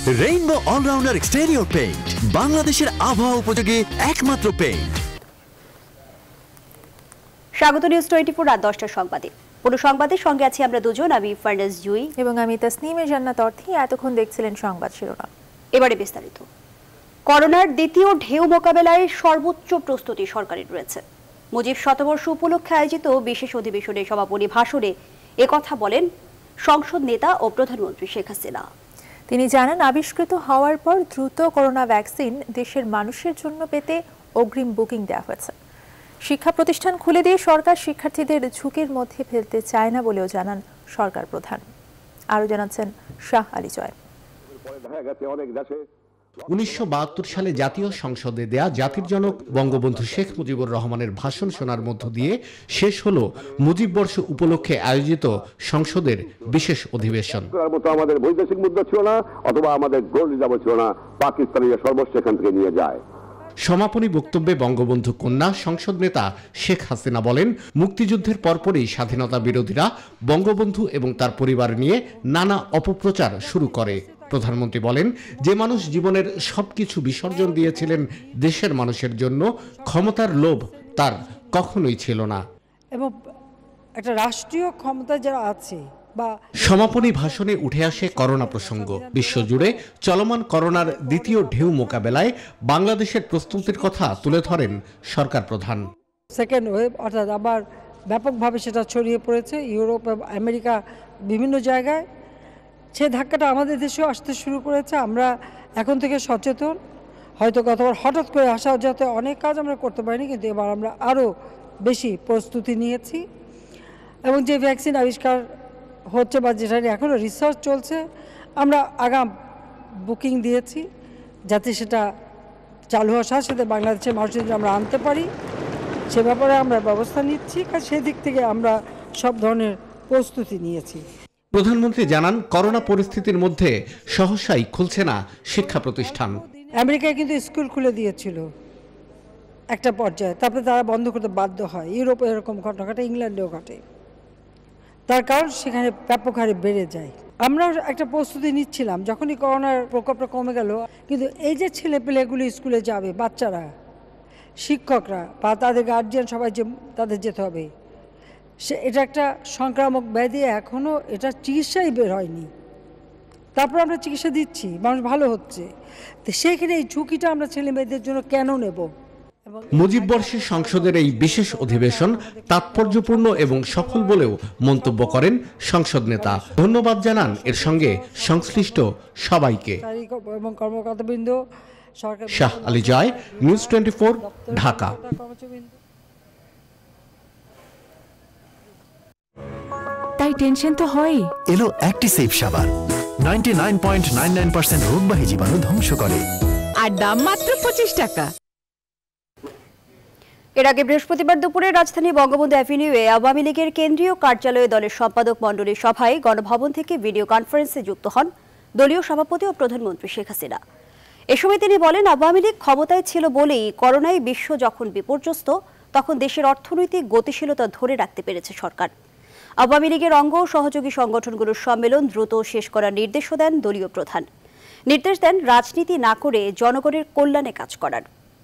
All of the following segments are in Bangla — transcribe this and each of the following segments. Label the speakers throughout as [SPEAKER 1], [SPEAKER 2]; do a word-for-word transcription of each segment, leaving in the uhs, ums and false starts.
[SPEAKER 1] রেইনবো অলরাউন্ডার এক্সটেরিয়র পেইন্ট, বাংলাদেশের আবহাওয়া উপযোগী একমাত্র পেইন্ট।
[SPEAKER 2] স্বাগত নিউজ টোয়েন্টি ফোর রাত দশটার সংবাদে। পুরো সংবাদের সঙ্গে আছি আমরা দুজন, আমি ফারনাজ জুই
[SPEAKER 3] এবং আমি তাসনিমে জান্নাত অর্থী। এতক্ষণ দেখছিলেন সংবাদ শিরোনাম,
[SPEAKER 2] এবারে বিস্তারিত। করোনার দ্বিতীয় ঢেউ মোকাবেলায় সর্বোচ্চ প্রস্তুতি সরকারের রয়েছে। মুজিব শতবর্ষ উপলক্ষে আয়োজিত বিশেষ অধিবেশনে সমাপনী ভাষণে একথা বলেন সংসদ নেতা ও প্রধানমন্ত্রী শেখ হাসিনা।
[SPEAKER 3] তিনি জানান, আবিষ্কৃত হওয়ার পর দ্রুত করোনা ভ্যাকসিন দেশের মানুষের জন্য পেতে অগ্রিম বুকিং দেওয়া হয়েছে। শিক্ষা প্রতিষ্ঠান খুলে দিয়ে সরকার শিক্ষার্থীদের ঝুঁকির মধ্যে ফেলতে চায় না বলেও জানান সরকার প্রধান। আরও জানাচ্ছেন শাহ আলী জয়।
[SPEAKER 4] উনিশশো বাহাত্তর সালে জাতীয় সংসদে দেয়া জাতির জনক বঙ্গবন্ধু শেখ মুজিবুর রহমানের ভাষণ শোনার মধ্য দিয়ে শেষ হলো মুজিব বর্ষ উপলক্ষে আয়োজিত সংসদের বিশেষ অধিবেশন।
[SPEAKER 5] আমাদের বৈদেশিক মুদ্রা ছিল না, অথবা আমাদের গোল্ড রিজার্ভ ছিল না, পাকিস্তানিরা সর্বস্ব এখান থেকে নিয়ে যায়।
[SPEAKER 4] সমাপনী বক্তব্যে বঙ্গবন্ধু কন্যা সংসদ নেতা শেখ হাসিনা বলেন, মুক্তিযুদ্ধের পরপরই স্বাধীনতা বিরোধীরা বঙ্গবন্ধু এবং তার পরিবার নিয়ে নানা অপপ্রচার শুরু করে। প্রধানমন্ত্রী বলেন, যে মানুষ জীবনের সবকিছু বিসর্জন দিয়েছিলেন দেশের মানুষের জন্য, ক্ষমতার লোভ তার কখনোই ছিল না।
[SPEAKER 6] এবং একটা রাষ্ট্রীয় ক্ষমতা যারা আছে বা
[SPEAKER 4] সমাপনী ভাষণে উঠে আসে করোনা প্রসঙ্গ। বিশ্বজুড়ে চলমান করোনার দ্বিতীয় ঢেউ মোকাবেলায় বাংলাদেশের প্রস্তুতির কথা তুলে ধরেন সরকার প্রধান।
[SPEAKER 6] সেকেন্ড ওয়েভ অর্থাৎ আবার ব্যাপকভাবে সেটা ছড়িয়ে পড়েছে ইউরোপ এবং আমেরিকা বিভিন্ন জায়গায়। সে ধাক্কাটা আমাদের দেশেও আসতে শুরু করেছে। আমরা এখন থেকে সচেতন। হয়তো গতবার হঠাৎ করে আসা যাতে অনেক কাজ আমরা করতে পারিনি, কিন্তু এবার আমরা আরও বেশি প্রস্তুতি নিয়েছি। এবং যে ভ্যাকসিন আবিষ্কার হচ্ছে বা যেটা এখনও রিসার্চ চলছে, আমরা আগাম বুকিং দিয়েছি যাতে সেটা চালু হওয়ার সাথে সাথে বাংলাদেশের মানুষের জন্য আমরা আনতে পারি, সে ব্যাপারে আমরা ব্যবস্থা নিচ্ছি। কারণ সেদিক থেকে আমরা সব ধরনের প্রস্তুতি নিয়েছি।
[SPEAKER 4] প্রধানমন্ত্রী জানান, করোনা পরিস্থিতির মধ্যে সহসাই খুলছে না শিক্ষা প্রতিষ্ঠান।
[SPEAKER 6] আমেরিকায় কিন্তু স্কুল খুলে দিয়েছিল একটা পর্যায়ে, তারপরে তারা বন্ধ করতে বাধ্য হয়। ইউরোপে এরকম ঘটনা ঘটে, ইংল্যান্ডেও ঘটে। তার কারণ সেখানে ব্যাপক হারে বেড়ে যায়। আমরা একটা প্রস্তুতি নিচ্ছিলাম যখনই করোনার প্রকোপটা কমে গেল, কিন্তু এই যে ছেলেপেলেগুলি স্কুলে যাবে, বাচ্চারা, শিক্ষকরা বা তাদের গার্জিয়ান সবাই যে তাদের যেতে হবে, সে এটা একটা সংক্রামক ব্যাধি, এখনও এটা চিকিৎসাই বের হয়নি। তারপর আমরা চিকিৎসা দিচ্ছি, মানুষ ভালো হচ্ছে। তো সেইখানে এই ঝুঁকিটা আমরা ছেলে মেয়েদের জন্য কেন নেব?
[SPEAKER 4] মুজিব বর্ষে সংসদের এই বিশেষ অধিবেশন তাৎপর্যপূর্ণ এবং সফল বলেও মন্তব্য করেন সংসদ নেতা। ধন্যবাদ জানান এর সঙ্গে সংশ্লিষ্ট সবাইকে।
[SPEAKER 6] এবং কর্মকর্তাবৃন্দ, সরকার।
[SPEAKER 4] Shah Ali Joy, news twenty four, Dhaka.
[SPEAKER 7] তাই টেনশন তো হয়।
[SPEAKER 1] এলো অ্যাক্টিসেভ সাবান, ninety nine point nine nine percent রোগবাহী জীবাণু ধ্বংস করে,
[SPEAKER 7] আর দাম মাত্র পঁচিশ টাকা।
[SPEAKER 2] এর আগে বৃহস্পতিবার দুপুরে রাজধানী বঙ্গবন্ধু অ্যাভিনিউয়ে আওয়ামী লীগের কেন্দ্রীয় কার্যালয়ে দলের সম্পাদক মণ্ডলীর সভায় গণভবন থেকে ভিডিও কনফারেন্সে যুক্ত হন দলীয় সভাপতি ও প্রধানমন্ত্রী শেখ হাসিনা। এ সময় তিনি বলেন, আওয়ামী লীগ ক্ষমতায় ছিল বলেই করোনায় বিশ্ব যখন বিপর্যস্ত, তখন দেশের অর্থনৈতিক গতিশীলতা ধরে রাখতে পেরেছে সরকার। আওয়ামী লীগের অঙ্গ ও সহযোগী সংগঠনগুলোর সম্মেলন দ্রুত শেষ করার নির্দেশও দেন দলীয় প্রধান। নির্দেশ দেন রাজনীতি না করে জনগণের কল্যাণে কাজ করার।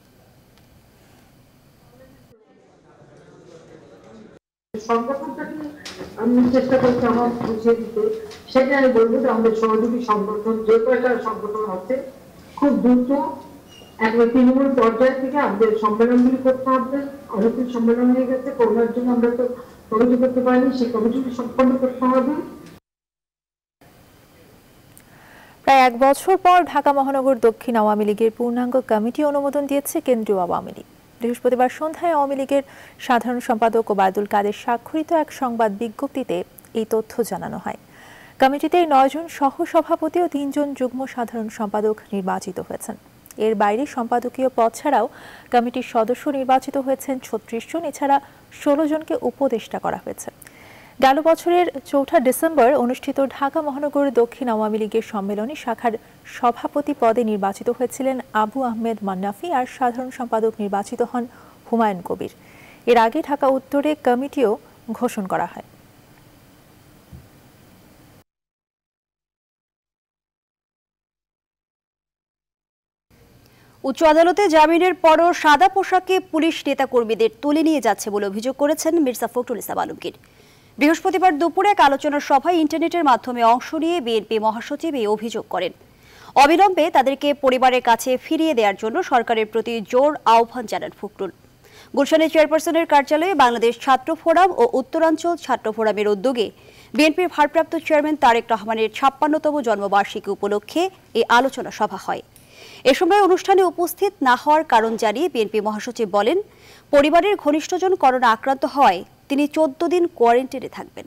[SPEAKER 8] সংগঠনটাকে আমি চেষ্টা করছি আমার বুঝিয়ে দিতে। সেটা আমি বলবো যে আমাদের সহযোগী সংগঠন যে কয়টা সংগঠন আছে, খুব দ্রুত একবার তৃণমূল পর্যায় থেকে আমাদের সম্মেলনগুলি করতে হবে। অনেকগুলি সম্মেলন হয়ে গেছে, করোনার জন্য আমরা তো কমিটি করতে পারিনি, সেই কমিটিটি সম্পন্ন করতে হবে।
[SPEAKER 3] প্রায় এক বছর পর ঢাকা মহানগর দক্ষিণ আওয়ামী লীগের পূর্ণাঙ্গ কমিটি অনুমোদন দিয়েছে কেন্দ্রীয় আওয়ামী লীগ। বৃহস্পতিবার সন্ধ্যায় আওয়ামী লীগের সাধারণ সম্পাদক ওবায়দুল কাদের স্বাক্ষরিত এক সংবাদ বিজ্ঞপ্তিতে এই তথ্য জানানো হয়। কমিটিতে নয়জন সহ সভাপতি ও তিনজন যুগ্ম সাধারণ সম্পাদক নির্বাচিত হয়েছেন। এর বাইরে সম্পাদকীয় পদ ছাড়াও কমিটির সদস্য নির্বাচিত হয়েছেন ছত্রিশ জন। এছাড়া ষোলো জনকে উপদেষ্টা করা হয়েছে। গেল বছরের চৌঠা ডিসেম্বর অনুষ্ঠিত ঢাকা মহানগর দক্ষিণ আওয়ামী লীগের সম্মেলনে শাখার সভাপতি পদে নির্বাচিত হয়েছিলেন আবু আহমেদ মান্নাফি, আর সাধারণ সম্পাদক নির্বাচিত হন হুমায়ুন কবির। এর আগে ঢাকা উত্তরে কমিটিও ঘোষণা করা হয়।
[SPEAKER 2] উচ্চ আদালতে জামিনের পরও সাদা পোশাকে পুলিশ নেতাকর্মীদের তুলে নিয়ে যাচ্ছে বলে অভিযোগ করেছেন মির্জা ফখরুল ইসলাম আলমগীর। বৃহস্পতিবার দুপুরে এক আলোচনা সভায় ইন্টারনেটের মাধ্যমে অংশ নিয়ে বিএনপি মহাসচিব এই অভিযোগ করেন। অবিলম্বে তাদেরকে পরিবারের কাছে ফিরিয়ে দেওয়ার জন্য সরকারের প্রতি জোর আহ্বান জানান ফখরুল। গুলশানের চেয়ারপারসনের কার্যালয়ে বাংলাদেশ ছাত্র ফোরাম ও উত্তরাঞ্চল ছাত্র ফোরামের উদ্যোগে বিএনপির ভারপ্রাপ্ত চেয়ারম্যান তারেক রহমানের ছাপ্পান্নতম জন্মবার্ষিকী উপলক্ষে এই আলোচনা সভা হয়। এ সময় অনুষ্ঠানে উপস্থিত না হওয়ার কারণ জানিয়ে বিএনপি মহাসচিব বলেন, পরিবারের ঘনিষ্ঠজন করোনা আক্রান্ত হওয়ায় তিনি চোদ্দ দিন কোয়ারেন্টাইনে থাকবেন।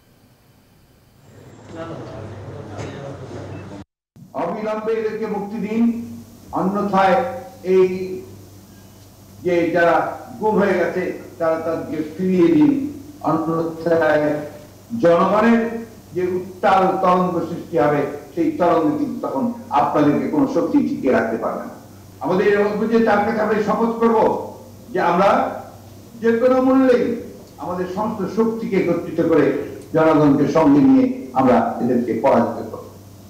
[SPEAKER 9] অবিলম্বে এদেরকে মুক্তি দিন, অন্যথায় এই যে যারা গুম হয়ে গেছে তারা তাদেরকে ফিরিয়ে দিন, অন্যথায় জনগণের যে উত্তাল তরঙ্গ সৃষ্টি হবে সেই তরঙ্গ কিন্তু তখন আপনাদেরকে কোনো শক্তি টিকিয়ে রাখতে পারবে না। আমাদের যে তার কাছে আমরা শপথ করব যে আমরা যে কোনো মূল্যেই আমাদের সমস্ত শক্তিকে একত্রিত করে জনগণকে সঙ্গে নিয়ে আমরা এদেরকে পরাজিত করব।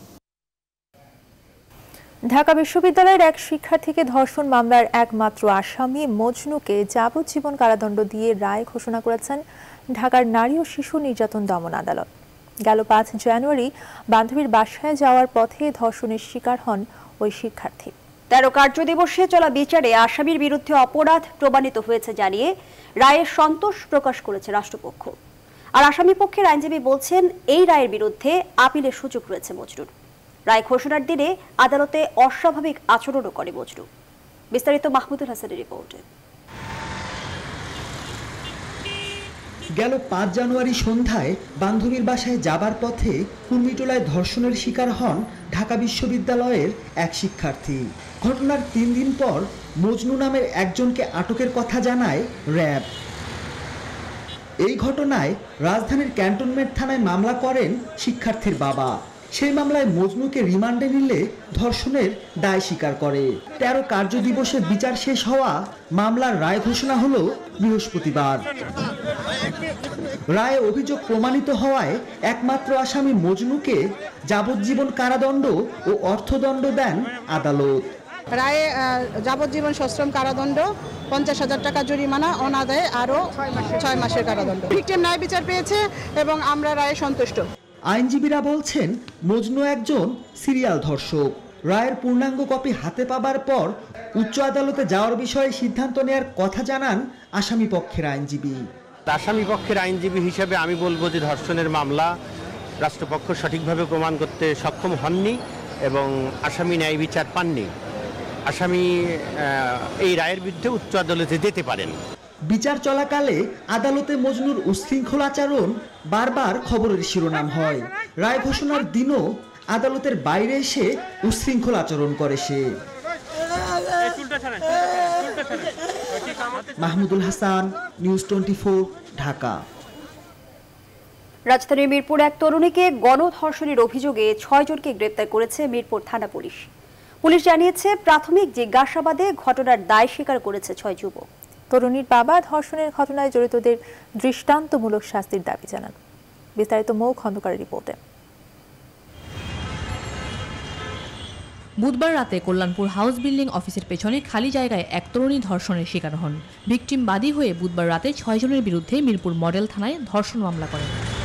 [SPEAKER 3] ঢাকা বিশ্ববিদ্যালয়ের এক শিক্ষার্থীকে ধর্ষণ মামলার একমাত্র আসামি মজনুকে যাবজ্জীবন কারাদণ্ড দিয়ে রায় ঘোষণা করেছেন ঢাকার নারী ও শিশু নির্যাতন দমন আদালত। গেল পাঁচ জানুয়ারি বান্ধবীর বাসায় যাওয়ার পথে ধর্ষণের শিকার হন ওই শিক্ষার্থী।
[SPEAKER 2] তেরো কার্য দিবসে চলা বিচারে আসামির বিরুদ্ধে অপরাধ প্রমাণিত হয়েছে জানিয়ে রায়ের সন্তোষ প্রকাশ করেছে রাষ্ট্রপক্ষ। আর আসামি পক্ষের আইনজীবী বলছেন, এই রায়ের বিরুদ্ধে আপিলের সুযোগ রয়েছে মজনুর। রায় ঘোষণার দিনে আদালতে অস্বাভাবিক আচরণও করে মজনু। বিস্তারিত মাহমুদুল হাসানের রিপোর্টে।
[SPEAKER 10] গেল পাঁচ জানুয়ারি সন্ধ্যায় বান্ধবীর বাসায় যাবার পথে কুর্মিটোলায় ধর্ষণের শিকার হন ঢাকা বিশ্ববিদ্যালয়ের এক শিক্ষার্থী। ঘটনার তিন দিন পর মজনু নামের একজনকে আটকের কথা জানায় র্যাব। এই ঘটনায় রাজধানীর ক্যান্টনমেন্ট থানায় মামলা করেন শিক্ষার্থীর বাবা। সেই মামলায় মজনুকে রিমান্ডে নিলে ধর্ষণের দায় স্বীকার করে। তেরো কার্য দিবসের বিচার শেষ হওয়া মামলার রায় ঘোষণা হলো বৃহস্পতিবার। রায়ে অভিযোগ প্রমাণিত হওয়ায় একমাত্র আসামি মজনুকে যাবজ্জীবন কারাদণ্ড ও অর্থদণ্ড দেন আদালত।
[SPEAKER 11] রায়ে যাবজ্জীবন সশ্রম কারাদণ্ড, পঞ্চাশ হাজার টাকা জরিমানা, অনাদায়ে আরও ছয় মাসের কারাদণ্ড। ভিকটিম ন্যায় বিচার পেয়েছে এবং আমরা রায়ে সন্তুষ্ট।
[SPEAKER 10] আইনজীবীরা বলছেন, মজনু একজন সিরিয়াল ধর্ষক। রায়ের পূর্ণাঙ্গ কপি হাতে পাবার পর উচ্চ আদালতে যাওয়ার বিষয়ে সিদ্ধান্ত নেয়ার কথা জানান আসামি পক্ষের আইনজীবী।
[SPEAKER 12] আসামি পক্ষের আইনজীবী হিসেবে আমি বলবো যে ধর্ষণের মামলা রাষ্ট্রপক্ষ সঠিকভাবে প্রমাণ করতে সক্ষম হননি এবং আসামি ন্যায় বিচার পাননি। আসামি এই রায়ের বিরুদ্ধে উচ্চ আদালতে যেতে পারেন।
[SPEAKER 10] বিচার চলাকালে আদালতে মজনুর উশৃঙ্খল আচরণ বারবার খবরের শিরোনাম হয়। রায় ঘোষণার দিনও আদালতের বাইরে এসে উশৃঙ্খল আচরণ করে সে। Mahmudul Hasan, news twenty four, Dhaka.
[SPEAKER 2] রাজধানীর মিরপুর এক তরুণীকে গণধর্ষণের অভিযোগে ছয় জনকে গ্রেপ্তার করেছে মিরপুর থানা পুলিশ। পুলিশ জানিয়েছে, প্রাথমিক জিজ্ঞাসাবাদে ঘটনার দায় স্বীকার করেছে ছয় যুবক।
[SPEAKER 3] তরুণীর বাবা ধর্ষণের ঘটনায় জড়িতদের দৃষ্টান্তমূলক শাস্তির দাবি জানান। বিস্তারিত মৌ খন্দকারের রিপোর্টে।
[SPEAKER 13] বুধবার রাতে কল্যাণপুর হাউস বিল্ডিং অফিসের পেছনে খালি জায়গায় এক তরুণী ধর্ষণের শিকার হন। ভিকটিম বাদী হয়ে বুধবার রাতে ছয় জনের বিরুদ্ধে মিরপুর মডেল থানায় ধর্ষণ মামলা করেন।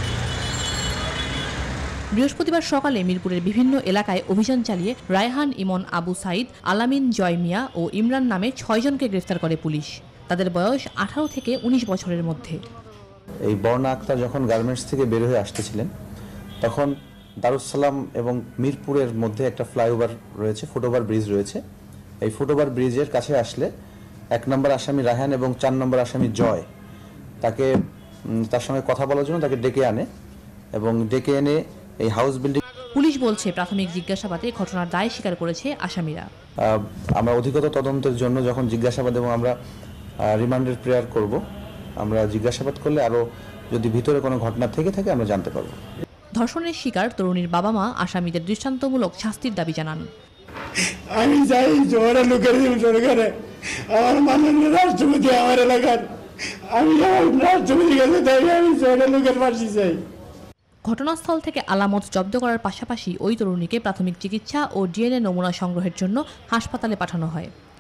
[SPEAKER 13] বৃহস্পতিবার সকালে মিরপুরের বিভিন্ন এলাকায় অভিযান চালিয়ে রায়হান ইমন, আবু সাইদ, আলামিন, জয় মিয়া ও ইমরান নামে ছয় জনকে গ্রেফতার করে পুলিশ। তাদের বয়স আঠারো থেকে উনিশ বছরের মধ্যে।
[SPEAKER 14] এই বর্ণা আক্তার যখন গার্মেন্টস থেকে বের হয়ে আসতেছিলেন তখন দারুসালাম এবং মিরপুরের মধ্যে একটা ফ্লাইওভার রয়েছে, ফুটওভার ব্রিজ রয়েছে। এই ফুটওভার ব্রিজের কাছে আসলে এক নম্বর আসামি রায়হান এবং চার নম্বর আসামি জয় তাকে তার সঙ্গে কথা বলার জন্য তাকে ডেকে আনে এবং ডেকে এনে এই হাউস বিল্ডিং।
[SPEAKER 13] পুলিশ বলছে, প্রাথমিক জিজ্ঞাসাবাদে ঘটনার দায় স্বীকার করেছে আসামিরা।
[SPEAKER 14] আমরা অধিকতর তদন্তের জন্য যখন জিজ্ঞাসাবাদ এবং আমরা রিমান্ডের প্রেয়ার করব, আমরা জিজ্ঞাসাবাদ করলে আরো যদি ভিতরে কোনো ঘটনা থেকে থাকে আমরা জানতে পারবো।
[SPEAKER 13] ধর্ষণের শিকার তরুণীর বাবা মা আসামিদের দৃষ্টান্তমূলক শাস্তির দাবি জানান।
[SPEAKER 15] আমি চাই জোয়ারা লোকের সরকারে আমার মাননীয় রাষ্ট্রপতি আমার এলাকার আমি রাষ্ট্রপতির কাছে তাই আমি জোয়ারা লোকের ফাঁসি চাই।
[SPEAKER 13] ঘটনাস্থল থেকে আলামত জব্দ করার পাশাপাশি ওই তরুণীকে প্রাথমিক চিকিৎসা ও ডিএনএ নমুনা সংগ্রহের জন্য হাসপাতালে পাঠানো হয়।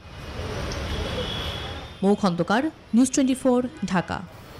[SPEAKER 13] Mou Khandakar, news twenty four, Dhaka.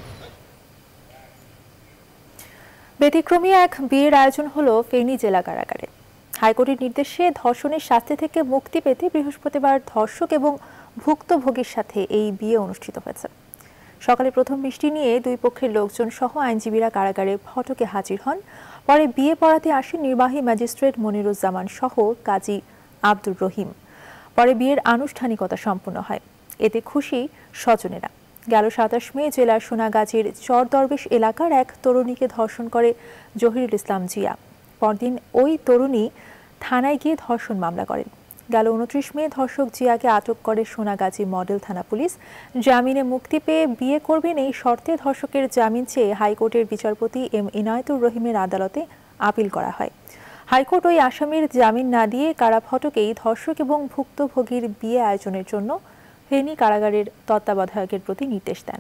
[SPEAKER 3] ব্যতিক্রমী এক বিয়ের আয়োজন হলো ফেনী জেলা কারাগারে। হাইকোর্টের নির্দেশে ধর্ষণের শাস্তি থেকে মুক্তি পেতে বৃহস্পতিবার ধর্ষক এবং ভুক্তভোগীর সাথে এই বিয়ে অনুষ্ঠিত হয়েছে। সকালে প্রথম মিষ্টি নিয়ে দুই পক্ষের লোকজন সহ আইনজীবীরা কারাগারে ফটকে হাজির হন। পরে বিয়ে পড়াতে আসেন নির্বাহী ম্যাজিস্ট্রেট মনিরুজ্জামান সহ কাজী আব্দুর রহিম। পরে বিয়ের আনুষ্ঠানিকতা সম্পন্ন হয়। এতে খুশি স্বজনেরা। গেল সাতাশ মে জেলার সোনাগাজীর চর দরবেশ এলাকার এক তরুণীকে ধর্ষণ করে জহিরুল ইসলাম জিয়া। পরদিন ওই তরুণী থানায় গিয়ে ধর্ষণ মামলা করেন। গেল উনত্রিশ মে ধর্ষক জিয়াকে আটক করে সোনাগাজী মডেল থানা পুলিশ। জামিনে মুক্তি পেয়ে বিয়ে করবেন এই শর্তে ধর্ষকের জামিন চেয়ে হাইকোর্টের বিচারপতি এম ইনায়েতুর রহিমের আদালতে আপিল করা হয়। হাইকোর্ট ওই আসামির জামিন না দিয়ে কারা ফটকেই ধর্ষক এবং ভুক্তভোগীর বিয়ে আয়োজনের জন্য ফেনী কারাগারের তত্ত্বাবধায়কের প্রতি নির্দেশ দেন।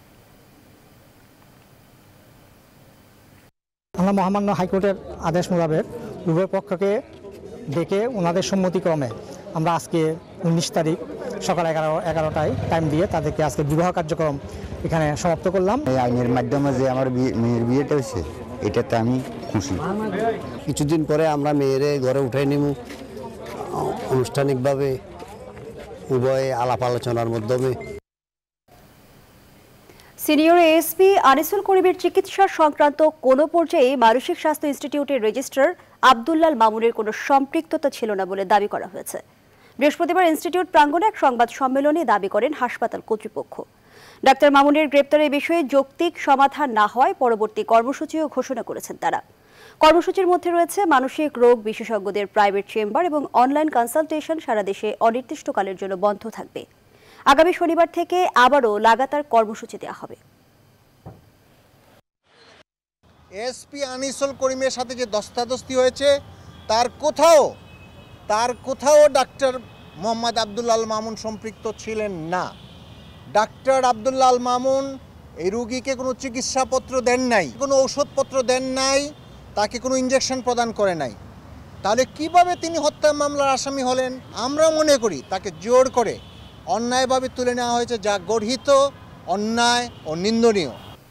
[SPEAKER 16] আমরা মহামান্য হাইকোর্টের আদেশ মোতাবেক উভয় পক্ষকে ডেকে ওনাদের সম্মতিক্রমে আমরা আজকে উনিশ তারিখ সকাল এগারো এগারোটায় টাইম দিয়ে তাদেরকে আজকে বিবাহ কার্যক্রম এখানে সমাপ্ত করলাম।
[SPEAKER 17] এই আইনের মাধ্যমে যে আমার মেয়ের বিয়েটা হয়েছে এটাতে আমি খুশি।
[SPEAKER 18] কিছুদিন পরে আমরা মেয়েরে ঘরে উঠাই নিব আনুষ্ঠানিকভাবে উভয় আলাপ আলোচনার মাধ্যমে।
[SPEAKER 2] সিনিয়র এএসপি আনিসুল করিমের চিকিৎসা সংক্রান্ত কোনো পর্যায়ে মানসিক স্বাস্থ্য ইনস্টিটিউটের রেজিস্ট্রার আব্দুল্লাল মামুনের কোনো সম্পৃক্ততা ছিল না বলে দাবি করা হয়েছে। বৃহস্পতিবার ইনস্টিটিউট প্রাঙ্গণে এক সংবাদ সম্মেলনে দাবি করেন হাসপাতাল কর্তৃপক্ষ। ডাক্তার মামুনের গ্রেপ্তারের বিষয়ে যৌক্তিক সমাধান না হওয়ায় পরবর্তী কর্মসূচিও ঘোষণা করেছেন তারা। কর্মসূচির মধ্যে রয়েছে মানসিক রোগ বিশেষজ্ঞদের প্রাইভেট চেম্বার এবং অনলাইন কনসালটেশন সারা দেশে অনির্দিষ্টকালের জন্য বন্ধ থাকবে। আগামী শনিবার থেকে আবারও লাগাতার কর্মসূচি দেওয়া হবে।
[SPEAKER 19] এসপি আনিসুল করিমের সাথে যে দস্তাদস্তি হয়েছে তার কোথাও তার কোথাও ডাক্তার মোহাম্মদ আব্দুল্লাল মামুন সম্পৃক্ত ছিলেন না। ডাক্তার আব্দুল্লাল মামুন এই রোগীকে কোনো চিকিৎসাপত্র দেন নাই, কোনো ঔষধপত্র দেন নাই, তাকে কোনো ইঞ্জেকশন প্রদান করে নাই। তাহলে কিভাবে তিনি হত্যা মামলার আসামি হলেন? আমরা মনে করি তাকে জোর করে অন্যায়ভাবে তুলে নেওয়া হয়েছে, যা গর্হিত, অন্যায় ও নিন্দনীয়।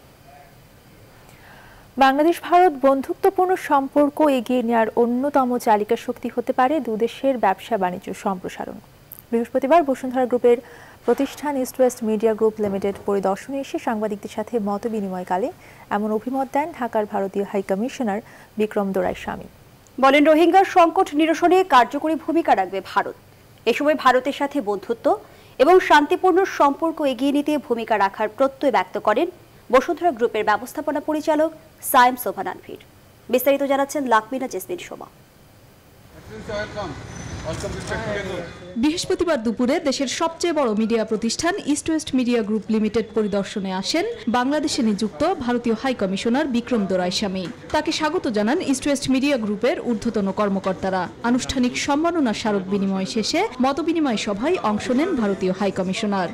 [SPEAKER 3] বাংলাদেশ ভারত বন্ধুত্বপূর্ণ সম্পর্ক এগিয়ে নেওয়ার অন্যতম চালিকা শক্তি হতে পারে দুদেশের ব্যবসা বাণিজ্য সম্প্রসারণ। বৃহস্পতিবার বসুন্ধরা গ্রুপের প্রতিষ্ঠান east west media group limited পরিদর্শনে এসে সাংবাদিকদের সাথে মত বিনিময়কালে এমন অভিমত দেন ঢাকার ভারতীয় হাই কমিশনার বিক্রম দোরাইস্বামী।
[SPEAKER 2] বলেন, রোহিঙ্গার সংকট নিরসনে কার্যকরী ভূমিকা রাখবে ভারত। এ সময় ভারতের সাথে বন্ধুত্ব এবং শান্তিপূর্ণ সম্পর্ক এগিয়ে নিতে ভূমিকা রাখার প্রত্যয় ব্যক্ত করেন বসুন্ধরা গ্রুপের ব্যবস্থাপনা পরিচালক সায়েম সোভান আনভির। বিস্তারিত জানাচ্ছেন লাকমিনা জেসমিন সোমা।
[SPEAKER 20] বৃহস্পতিবার দুপুরে দেশের সবচেয়ে বড় মিডিয়া প্রতিষ্ঠান east west media group limited পরিদর্শনে আসেন বাংলাদেশে নিযুক্ত ভারতীয় হাই কমিশনার বিক্রম দোরাইস্বামী। তাকে স্বাগত জানান ইস্ট ওয়েস্ট মিডিয়া গ্রুপের ঊর্ধ্বতন কর্মকর্তারা। আনুষ্ঠানিক সম্মাননা স্মারক বিনিময় শেষে মতবিনিময় সভায় অংশ নেন ভারতীয় হাই কমিশনার।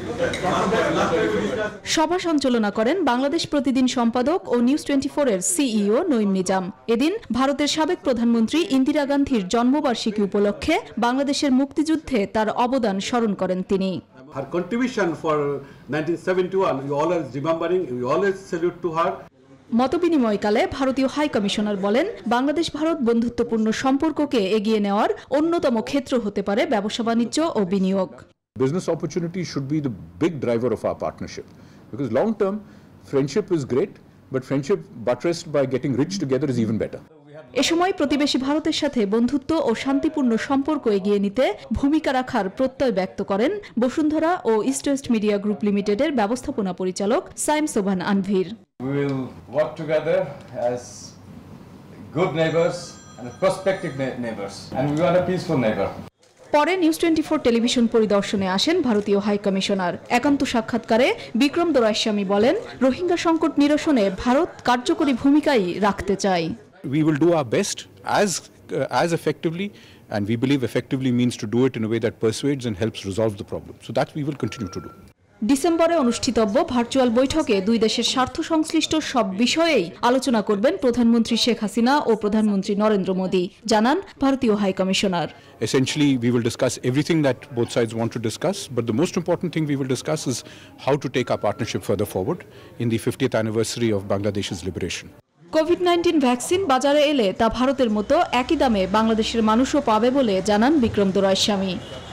[SPEAKER 20] সভা সঞ্চালনা করেন বাংলাদেশ প্রতিদিন সম্পাদক ও নিউজ টোয়েন্টি ফোর এর সিইও নঈম নিজাম। এদিন ভারতের সাবেক প্রধানমন্ত্রী ইন্দিরা গান্ধীর জন্মবার্ষিকী উপলক্ষে বাংলাদেশের মুক্তিযুদ্ধে তার অবদান স্মরণ করেন তিনি।
[SPEAKER 21] Her contribution for nineteen seventy-one, we always remembering, we always salute to her.
[SPEAKER 20] মতবিনিময়কালে ভারতীয় হাই কমিশনার বলেন, বাংলাদেশ ভারত বন্ধুত্বপূর্ণ সম্পর্ককে এগিয়ে নেওয়ার অন্যতম ক্ষেত্র হতে পারে ব্যবসা বাণিজ্য ও বিনিয়োগ।
[SPEAKER 22] Business opportunity should be the big driver of our partnership, because long term friendship is great, but friendship buttressed by getting rich together is even better.
[SPEAKER 20] এ সময় প্রতিবেশী ভারতের সাথে বন্ধুত্ব ও শান্তিপূর্ণ সম্পর্ক এগিয়ে নিতে ভূমিকা রাখার প্রত্যয় ব্যক্ত করেন বসুন্ধরা ও ইস্ট ওয়েস্ট মিডিয়া গ্রুপ লিমিটেডের ব্যবস্থাপনা পরিচালক Sayem Sobhan Anvir.
[SPEAKER 23] We will work together as good neighbors and prospective neighbors, and we want a peaceful neighbor.
[SPEAKER 20] পরে নিউজ টোয়েন্টি ফোর টেলিভিশন পরিদর্শনে আসেন ভারতীয় হাই কমিশনার। একান্ত সাক্ষাৎকারে বিক্রম দোরাইস্বামী বলেন, রোহিঙ্গা সংকট নিরসনে ভারত কার্যকরী ভূমিকাই রাখতে চায়।
[SPEAKER 22] We will do our best as uh, as effectively, and we believe effectively means to do it in a way that persuades and helps resolve the problem. So that we will continue to do.
[SPEAKER 20] ডিসেম্বরে অনুষ্ঠিতব্য ভার্চুয়াল বৈঠকে দুই দেশের স্বার্থ সংশ্লিষ্ট সব বিষয়েই আলোচনা করবেন প্রধানমন্ত্রী শেখ হাসিনা ও প্রধানমন্ত্রী নরেন্দ্র মোদী, জানান ভারতীয় high commissioner.
[SPEAKER 22] Essentially, we will discuss everything that both sides want to discuss, but the most important thing we will discuss is how to take our partnership further forward in the fiftieth anniversary of Bangladesh's liberation.
[SPEAKER 20] COVID nineteen vaccine বাজারে এলে তা ভারতের মতো একই দামে বাংলাদেশের মানুষও পাবে বলে জানান Vikram Doraiswami.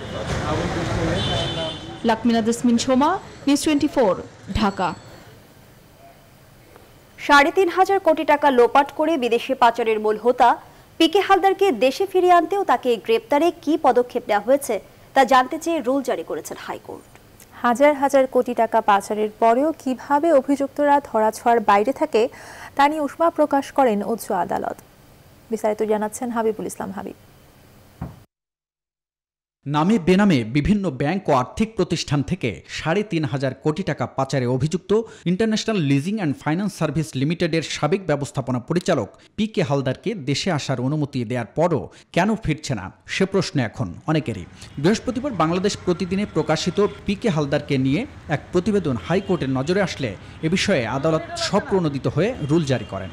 [SPEAKER 20] Lakmina Jasmine Soma, news twenty four, Dhaka.
[SPEAKER 2] সাড়ে তিন হাজার কোটি টাকা লোপাট করে বিদেশে পাচারের মূল হোতা পিকে হালদারকে দেশে ফিরিয়ে আনতেও তাকে গ্রেপ্তারে কি পদক্ষেপ নেওয়া হয়েছে তা জানতে চেয়ে রুল জারি করেছেন হাইকোর্ট।
[SPEAKER 3] হাজার হাজার কোটি টাকা পাচারের পরেও কিভাবে অভিযুক্তরা ধরাছোঁয়ার বাইরে থাকে তা নিয়ে উষ্মা প্রকাশ করেন উচ্চ আদালত। বিস্তারিত জানাচ্ছেন হাবিবুল ইসলাম হাবিব।
[SPEAKER 4] নামে বেনামে বিভিন্ন ব্যাংক ও আর্থিক প্রতিষ্ঠান থেকে সাড়ে তিন হাজার কোটি টাকা পাচারে অভিযুক্ত international leasing and finance service লিমিটেডের সাবেক ব্যবস্থাপনা পরিচালক পি কে হালদারকে দেশে আসার অনুমতি দেওয়ার পরও কেন ফিরছে না সে প্রশ্ন এখন অনেকেরই। বৃহস্পতিবার বাংলাদেশ প্রতিদিনে প্রকাশিত পি কে হালদারকে নিয়ে এক প্রতিবেদন হাইকোর্টের নজরে আসলে এ বিষয়ে আদালত স্বপ্রণোদিত হয়ে রুল জারি করেন।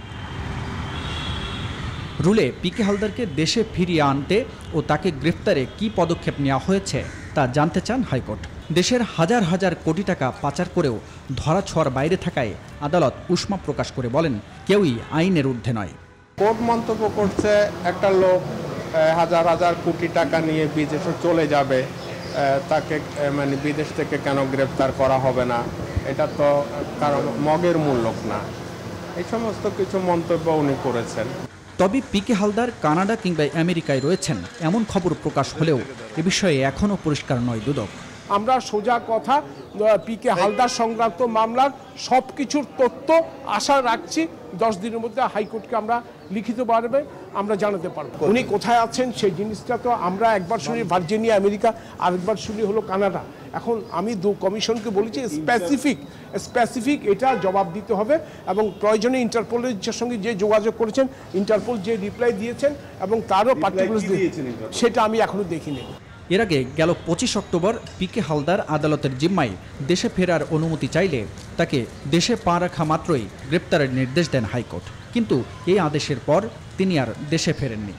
[SPEAKER 4] রুলে পি কে হালদারকে দেশে ফিরিয়ে আনতে ও তাকে গ্রেফতারে কি পদক্ষেপ নেওয়া হয়েছে তা জানতে চান হাইকোর্ট। দেশের হাজার হাজার কোটি টাকা পাচার করেও ধরাছোঁয়ার বাইরে থাকায় আদালত উষ্মা প্রকাশ করে বলেন, কেউই আইনের ঊর্ধ্বে নয়।
[SPEAKER 5] কোর্ট মন্তব্য করছে একটা লোক হাজার হাজার কোটি টাকা নিয়ে বিদেশে চলে যাবে, তাকে মানে বিদেশ থেকে কেন গ্রেফতার করা হবে না, এটা তো কারণ মগের মূল লোক না, এই সমস্ত কিছু মন্তব্য উনি করেছেন।
[SPEAKER 4] তবে পি কে হালদার কানাডা কিংবা আমেরিকায় রয়েছেন এমন খবর প্রকাশ হলেও এ বিষয়ে এখনও পরিষ্কার নয় দুদক।
[SPEAKER 6] আমরা সোজা কথা পি কে হালদার সংক্রান্ত মামলার সব কিছুর তথ্য আশা রাখছি দশ দিনের মধ্যে হাইকোর্টকে আমরা লিখিতভাবে আমরা জানাতে পারবো উনি কোথায় আছেন। সেই জিনিসটা তো আমরা একবার শুনি ভার্জিনিয়া আমেরিকা, আরেকবার শুনি হলো কানাডা। এখন আমি দু কমিশনকে বলেছি স্পেসিফিক স্পেসিফিক এটা জবাব দিতে হবে এবং প্রয়োজনে ইন্টারপোলের সঙ্গে যে যোগাযোগ করেছেন, ইন্টারপোল যে রিপ্লাই দিয়েছেন এবং তারও পার্টিকুলার দিয়েছেন, সেটা আমি এখনো দেখিনি।
[SPEAKER 4] এর আগে গেল পঁচিশ অক্টোবর পি কে হালদার আদালতের জিম্মায় দেশে ফেরার অনুমতি চাইলে তাকে দেশে পা রাখা মাত্রই গ্রেপ্তারের নির্দেশ দেন হাইকোর্ট, কিন্তু এই আদেশের পর তিনি আর দেশে ফেরেননি।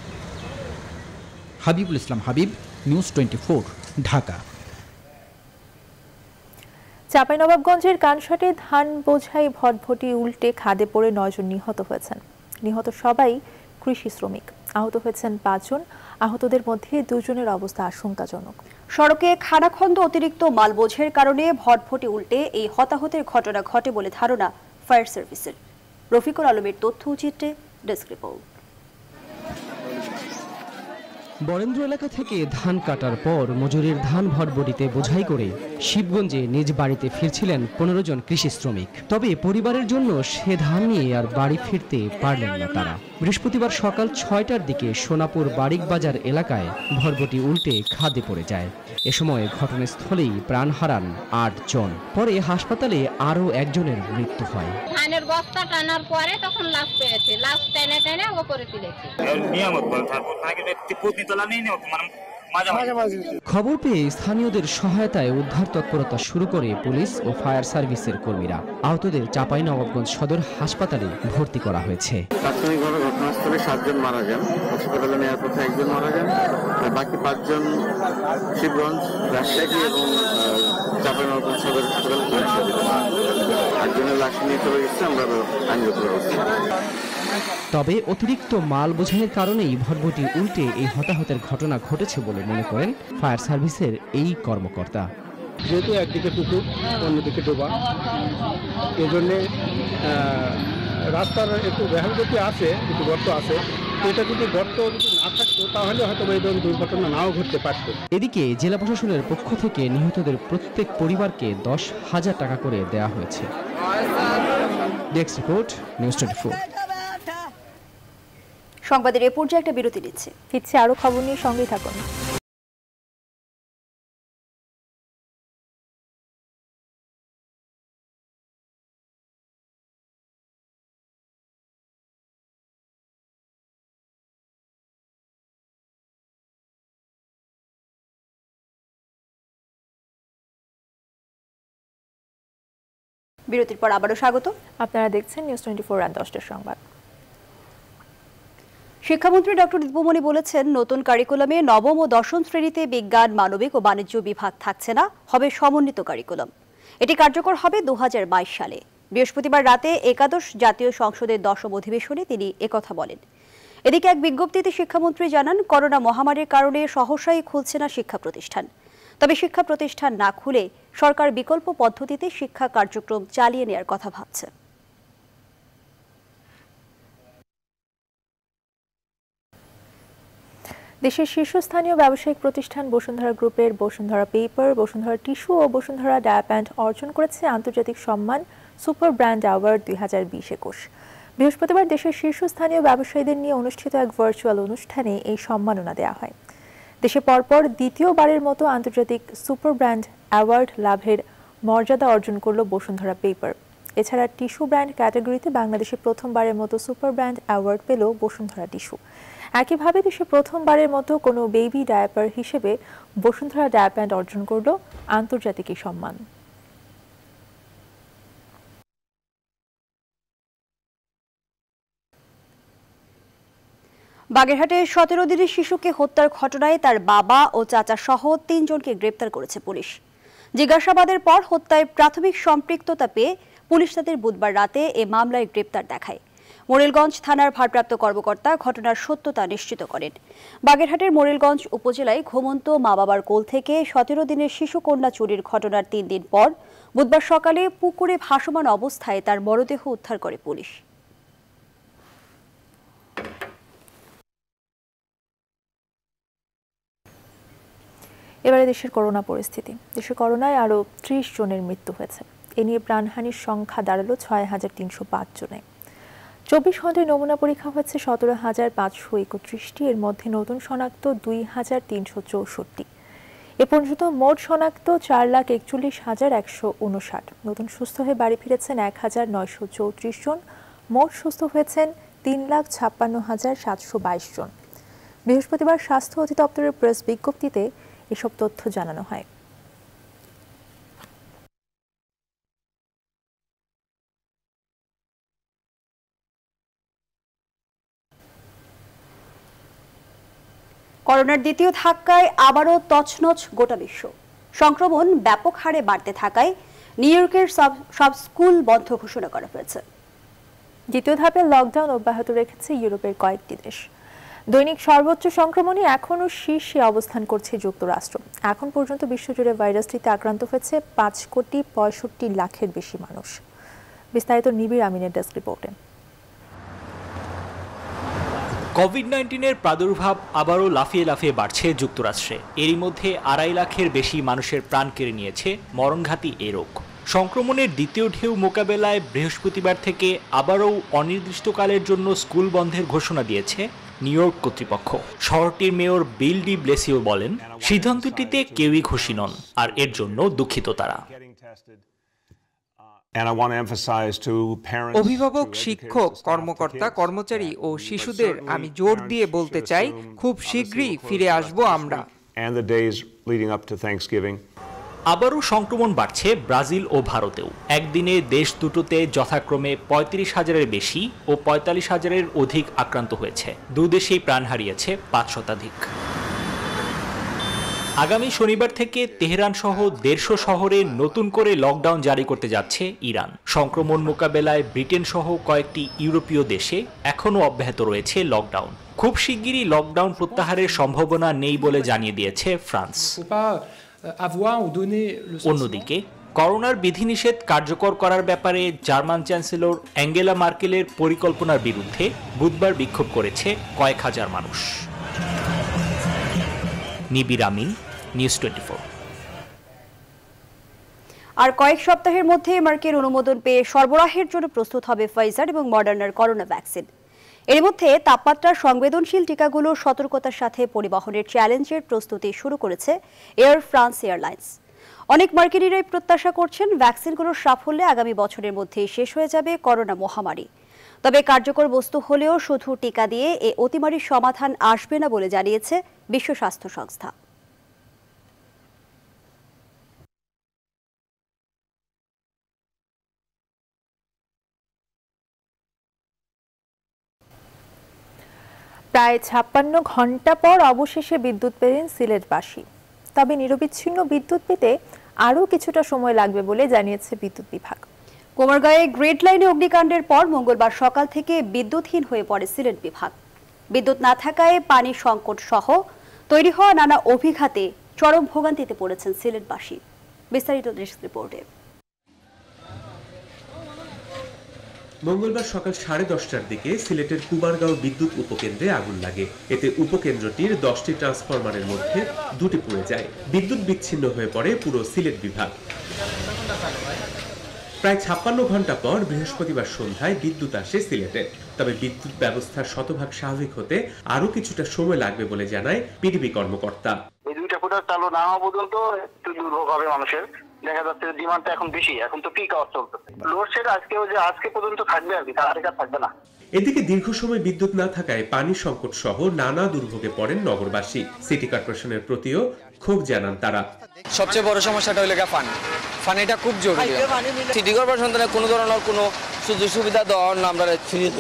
[SPEAKER 4] Habibul Islam Habib, news twenty four, Dhaka.
[SPEAKER 3] চাঁপাইনবাবগঞ্জের কানসাটে ধান বোঝাই ভটভটি উল্টে খাদে পড়ে নয়জন নিহত হয়েছেন। নিহত সবাই কৃষি শ্রমিক। আহত হয়েছেন পাঁচজন। আহতদের মধ্যে দুজনের অবস্থা আশঙ্কাজনক।
[SPEAKER 2] সড়কে খানাখন্দ অতিরিক্ত মালবোঝের কারণে ভটভটি উল্টে এই হতাহতের ঘটনা ঘটে বলে ধারণা ফায়ার সার্ভিসের। রফিকুল আলমের তথ্য চিত্রে ডেস্ক রিপোর্ট।
[SPEAKER 24] বরেন্দ্র এলাকা থেকে ধান কাটার পর মজুরির ধান ভটভটিতে বোঝাই করে শিবগঞ্জে নিজ বাড়িতে ফিরছিলেন পনেরো জন কৃষি শ্রমিক। তবে পরিবারের জন্য সে ধান নিয়ে আর বাড়ি ফিরতে পারলেন না তারা। বৃহস্পতিবার সকাল ছয়টার দিকে সোনাপুর বারিক বাজার এলাকায় ভটভটি উল্টে খাদে পড়ে যায়। এ সময় ঘটনাস্থলেই প্রাণ হারান আট জন। পরে হাসপাতালে আরও একজনের মৃত্যু হয়।
[SPEAKER 25] ধানের বস্তা টানার পরে তখন লাশ পেয়েছে, লাশ টেনে টেনে ওপরে তুলেছে।
[SPEAKER 24] খবর পেয়ে স্থানীয়দের সহায়তায় উদ্ধার তৎপরতা শুরু করে পুলিশ ও ফায়ার সার্ভিসের কর্মীরা। আহতদের চাঁপাইনবাবগঞ্জ সদর হাসপাতালে ভর্তি করা হয়েছে।
[SPEAKER 26] প্রাথমিকভাবে ঘটনাস্থলে সাতজন মারা যান, হাসপাতালে নেওয়ার পথে একজন মারা যান, আর বাকি পাঁচজন শিবগঞ্জ, রাজশাহী এবং চাঁপাইনবাবগঞ্জ সদর হাসপাতালে একজনের লাশ নিয়ে চলে গেছে। আমরা আইনগত ব্যবস্থা।
[SPEAKER 24] তবে অতিরিক্ত মাল বোঝাইয়ের কারণেই ভটভটি উল্টে এই হতাহতের ঘটনা ঘটেছে বলে মনে করেন ফায়ার সার্ভিসের এই কর্মকর্তা।
[SPEAKER 6] যেহেতু একদিকে পুকুর অন্যদিকে ডোবা, এই জন্যে রাস্তার একটু বেহালগতি আছে, একটু গর্ত আছে। এটা যদি গর্ত যদি না থাকতো তাহলে হয়তো এই ধরনের দুর্ঘটনা নাও ঘটতে পারত।
[SPEAKER 24] এদিকে জেলা প্রশাসনের পক্ষ থেকে নিহতদের প্রত্যেক পরিবারকে দশ হাজার টাকা করে দেওয়া হয়েছে। Desk report, news twenty four.
[SPEAKER 2] সংবাদের এ পর্যায়ে একটা বিরতি নিচ্ছে।
[SPEAKER 3] ফিরছে আরো খবর নিয়ে, সঙ্গেই থাকুন।
[SPEAKER 2] বিরতির পর আবারও স্বাগত।
[SPEAKER 3] আপনারা দেখছেন নিউজ টোয়েন্টি ফোর রাত দশটার সংবাদ।
[SPEAKER 2] শিক্ষামন্ত্রী ডক্টর দীপুমণি বলেছেন, নতুন কারিকুলামে নবম ও দশম শ্রেণীতে বিজ্ঞান, মানবিক ও বাণিজ্য বিভাগ থাকছে না, হবে সমন্বিত কারিকুলাম। এটি কার্যকর হবে দু হাজার বাইশ সালে। বৃহস্পতিবার রাতে একাদশ জাতীয় সংসদের দশম অধিবেশনে তিনি একথা বলেন। এদিকে এক বিজ্ঞপ্তিতে শিক্ষামন্ত্রী জানান, করোনা মহামারীর কারণে সহসাই খুলছে না শিক্ষা প্রতিষ্ঠান। তবে শিক্ষা প্রতিষ্ঠান না খুলে সরকার বিকল্প পদ্ধতিতে শিক্ষা কার্যক্রম চালিয়ে নেওয়ার কথা ভাবছে।
[SPEAKER 3] দেশের শীর্ষস্থানীয় ব্যবসায়িক প্রতিষ্ঠান বসুন্ধরা গ্রুপের বসুন্ধরা পেপার, বসুন্ধরা টিস্যু ও বসুন্ধরা ডায়াপ্যান্ট অর্জন করেছে আন্তর্জাতিক সম্মান সুপার ব্র্যান্ড অ্যাওয়ার্ড দুই হাজার বিশ একুশ। বৃহস্পতিবার দেশের শীর্ষস্থানীয় ব্যবসায়ীদের নিয়ে অনুষ্ঠিত এক ভার্চুয়াল অনুষ্ঠানে এই সম্মাননা দেওয়া হয়। দেশে পরপর দ্বিতীয়বারের মতো আন্তর্জাতিক সুপার ব্র্যান্ড অ্যাওয়ার্ড লাভের মর্যাদা অর্জন করল বসুন্ধরা পেপার। এছাড়া টিস্যু ব্র্যান্ড ক্যাটাগরিতে বাংলাদেশে প্রথমবারের মতো সুপার ব্র্যান্ড অ্যাওয়ার্ড পেল বসুন্ধরা টিস্যু। একইভাবে দেশে প্রথমবারের মতো কোনো বেবি ডায়াপার হিসেবে বসুন্ধরা ডায়াপ্যান্ট অর্জন করল আন্তর্জাতিক এই সম্মান।
[SPEAKER 2] বাগেরহাটে সতেরো দিনের শিশুকে হত্যার ঘটনায় তার বাবা ও চাচা সহ তিনজনকে গ্রেপ্তার করেছে পুলিশ। জিজ্ঞাসাবাদের পর হত্যায় প্রাথমিক সম্পৃক্ততা পেয়ে পুলিশ তাদের বুধবার রাতে এ মামলায় গ্রেপ্তার দেখায়। মোরেলগঞ্জ থানার ভারপ্রাপ্ত কর্মকর্তা ঘটনার সত্যতা নিশ্চিত করেন। বাগেরহাটের মোরেলগঞ্জ উপজেলায় ঘুমন্ত মা বাবার কোল থেকে সতেরো দিনের শিশু কন্যা চুরির ঘটনার তিন দিন পর বুধবার সকালে পুকুরে ভাসমান অবস্থায় তার মরদেহ উদ্ধার করে পুলিশ।
[SPEAKER 3] এবারে দেশের করোনা পরিস্থিতি। দেশে করোনায় আরও ত্রিশ জনের মৃত্যু হয়েছে। এ নিয়ে প্রাণহানির সংখ্যা দাঁড়ালো ছয় হাজার তিনশো পাঁচ জনে। চব্বিশ ঘন্টায় নমুনা পরীক্ষা হয়েছে সতেরো হাজার পাঁচশো একত্রিশটি। এর মধ্যে নতুন শনাক্ত দুই হাজার তিনশো চৌষট্টি। এ পর্যন্ত মোট শনাক্ত চার লাখ একচল্লিশ হাজার একশো উনষাট। নতুন সুস্থ হয়ে বাড়ি ফিরেছেন এক হাজার নয়শো চৌত্রিশ জন। মোট সুস্থ হয়েছেন তিন লাখ ছাপ্পান্ন হাজার সাতশো বাইশ জন। বৃহস্পতিবার স্বাস্থ্য অধিদপ্তরের প্রেস বিজ্ঞপ্তিতে এসব তথ্য জানানো হয়।
[SPEAKER 2] করোনার দ্বিতীয় ধাক্কায় আবারও তছনছ গোটা বিশ্ব। সংক্রমণ ব্যাপক হারে বাড়তে থাকায় নিউ ইয়র্কের সব সব স্কুল বন্ধ ঘোষণা করা হয়েছে।
[SPEAKER 3] দ্বিতীয় ধাপে লকডাউন অব্যাহত রেখেছে ইউরোপের কয়েকটি দেশ। দৈনিক সর্বোচ্চ সংক্রমণে এখনও শীর্ষে অবস্থান করছে যুক্তরাষ্ট্র। এখন পর্যন্ত বিশ্বজুড়ে ভাইরাসটিতে আক্রান্ত হয়েছে পাঁচ কোটি পঁয়ষট্টি লাখের বেশি মানুষ। বিস্তারিত নিবিড় আমিনের ডেস্ক রিপোর্টে।
[SPEAKER 1] কোভিড নাইন্টিনের প্রাদুর্ভাব আবারও লাফিয়ে লাফিয়ে বাড়ছে যুক্তরাষ্ট্রে। এরই মধ্যে আড়াই লাখের বেশি মানুষের প্রাণ কেড়ে নিয়েছে মরণঘাতী এ রোগ। সংক্রমণের দ্বিতীয় ঢেউ মোকাবেলায় বৃহস্পতিবার থেকে আবারও অনির্দিষ্টকালের জন্য স্কুল বন্ধের ঘোষণা দিয়েছে নিউ ইয়র্ক কর্তৃপক্ষ। শহরটির মেয়র বিল ডি ব্লেসিও বলেন, সিদ্ধান্তটিতে কেউই খুশি নন, আর এর জন্য দুঃখিত তারা।
[SPEAKER 7] অভিভাবক, শিক্ষক, কর্মকর্তা, কর্মচারী ও শিশুদের আমি জোর দিয়ে বলতে চাই, খুব শীঘ্রই ফিরে আসব আমরা।
[SPEAKER 1] আবারও সংক্রমণ বাড়ছে ব্রাজিল ও ভারতেও। একদিনে দেশ দুটোতে যথাক্রমে পঁয়ত্রিশ হাজারের বেশি ও পঁয়তাল্লিশ হাজারের অধিক আক্রান্ত হয়েছে। দুদেশেই প্রাণ হারিয়েছে পাঁচ শতাধিক। আগামী শনিবার থেকে তেহরান সহ দেড়শো শহরে নতুন করে লকডাউন জারি করতে যাচ্ছে ইরান। সংক্রমণ মোকাবেলায় ব্রিটেন সহ কয়েকটি ইউরোপীয় দেশে এখনও অব্যাহত রয়েছে লকডাউন। খুব শিগগিরই লকডাউন প্রত্যাহারের সম্ভাবনা নেই বলে জানিয়ে দিয়েছে ফ্রান্স। অন্যদিকে করোনার বিধিনিষেধ কার্যকর করার ব্যাপারে জার্মান চ্যান্সেলর অ্যাঙ্গেলা মার্কেলের পরিকল্পনার বিরুদ্ধে বুধবার বিক্ষোভ করেছে কয়েক হাজার মানুষ। Nibir Amin, news twenty four.
[SPEAKER 2] আর কয়েক সপ্তাহের মধ্যে মার্কের অনুমোদন পেয়ে সরবরাহের জন্য প্রস্তুত হবে ফাইজার এবং মডার্নার করোনা ভ্যাকসিন। এর মধ্যে তাপমাত্রা সংবেদনশীল টিকাগুলো সতর্কতার সাথে পরিবহনের চ্যালেঞ্জের প্রস্তুতি শুরু করেছে এয়ার ফ্রান্স এয়ারলাইন্স। অনেক মার্কিনিরাই প্রত্যাশা করছেন ভ্যাকসিনগুলোর সাফল্যে আগামী বছরের মধ্যেই শেষ হয়ে যাবে করোনা মহামারী। তবে কার্যকর বস্তু হলেও শুধু টিকা দিয়ে এ অতিমারির সমাধান আসবে না বলে জানিয়েছে বিশ্ব স্বাস্থ্য সংস্থা।
[SPEAKER 3] প্রায় ছাপ্পান্ন ঘন্টা পর অবশেষে বিদ্যুৎ পেলেন সিলেটবাসী। তবে নিরবিচ্ছিন্ন বিদ্যুৎ পেতে আরও কিছুটা সময় লাগবে বলে জানিয়েছে বিদ্যুৎ বিভাগ।
[SPEAKER 2] কোমরগাঁয়ে গ্রিড লাইনে অগ্নিকাণ্ডের পর মঙ্গলবার সকাল থেকে বিদ্যুৎহীন হয়ে পড়ে সিলেট বিভাগ। বিদ্যুৎ না থাকায় পানি সংকট সহ তৈরি হওয়া নানা অভিঘাতে চরম ভোগান্তিতে পড়েছেন সিলেটবাসী। বিস্তারিত ডেস্ক রিপোর্টে।
[SPEAKER 8] মঙ্গলবার সকাল সাড়ে দশটার দিকে সিলেটের কুমারগাঁও বিদ্যুৎ উপকেন্দ্রে আগুন লাগে। এতে উপকেন্দ্রটির দশটি ট্রান্সফরমারের মধ্যে দুটি পুড়ে যায়। বিদ্যুৎ বিচ্ছিন্ন হয়ে পড়ে পুরো সিলেট বিভাগ। প্রায় ছাপ্পান্ন ঘন্টা পর বৃহস্পতিবার সন্ধ্যায় বিদ্যুৎ আসে সিলেটে। তবে বিদ্যুৎ ব্যবস্থার শতভাগ স্বাভাবিক হতে আরো কিছুটা সময় লাগবে বলে জানায় পিডিবি কর্মকর্তা।
[SPEAKER 9] এই দুইটা ফুটার চালু না হওয়া পর্যন্ত একটু দুর্ভোগ হবে মানুষের। দেখা যাচ্ছে ডিমান্ডটা এখন বেশি, এখন তো পিক আওয়ার চলতেছে। লোডশেড আজকেও যে আজকে পর্যন্ত থাকবে আর কি, তার আগে থাকবে না।
[SPEAKER 8] এদিকে দীর্ঘ সময় বিদ্যুৎ না থাকায় পানি সংকট সহ নানা দুর্ভোগে পড়েন নগরবাসী। সিটি কর্পোরেশনের প্রতিও ক্ষোভ জানান তারা।
[SPEAKER 10] সবচেয়ে বড় সমস্যাটা হইল পানি। পানিটা খুব জরুরি। সিটি কর্পোরেশন থেকে কোনো ধরনের কোনো সুযোগ সুবিধা দেওয়ার না। আমরা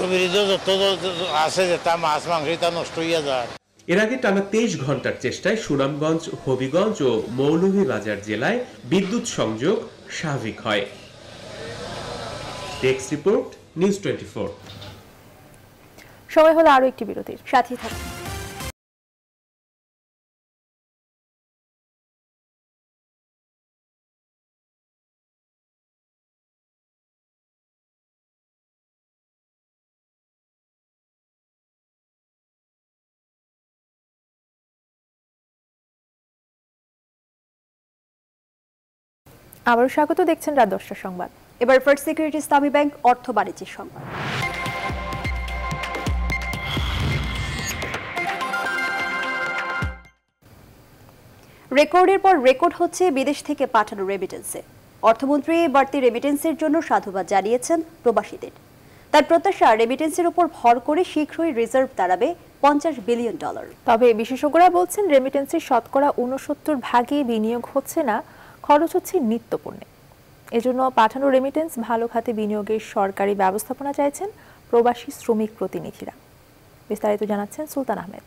[SPEAKER 11] আছে যেটা মাছ মাংস তা নষ্ট হয়ে যায়।
[SPEAKER 8] এর আগে টানা তেইশ ঘন্টার চেষ্টায় সুনামগঞ্জ, হবিগঞ্জ ও মৌলভীবাজার জেলায় বিদ্যুৎ সংযোগ স্বাভাবিক হয়। Desk report, news twenty four.
[SPEAKER 3] সময় হলো আরো একটি বিরতির, সাথে থাকুন। আবারও স্বাগত, দেখছেন রাত দশটার সংবাদ।
[SPEAKER 2] এবার ফার্স্ট সিকিউরিটি ইসলামী ব্যাংক অর্থ বাণিজ্যের সংবাদ। রেকর্ডের পর রেকর্ড হচ্ছে বিদেশ থেকে পাঠানো রেমিটেন্সে। অর্থমন্ত্রী বাড়তি রেমিটেন্সের জন্য সাধুবাদ জানিয়েছেন প্রবাসীদের। তার প্রত্যাশা, রেমিটেন্সের উপর ভর করে শীঘ্রই রিজার্ভ দাঁড়াবে পঞ্চাশ বিলিয়ন ডলার।
[SPEAKER 3] তবে বিশেষজ্ঞরা বলছেন রেমিটেন্সের শতকরা উনসত্তর ভাগে বিনিয়োগ হচ্ছে না, খরচ হচ্ছে নিত্যপণ্যে। এজন্য পাঠানো রেমিটেন্স ভালো খাতে বিনিয়োগের সরকারি ব্যবস্থাপনা চাইছেন প্রবাসী শ্রমিক প্রতিনিধিরা। বিস্তারিত জানাচ্ছেন সুলতান আহমেদ।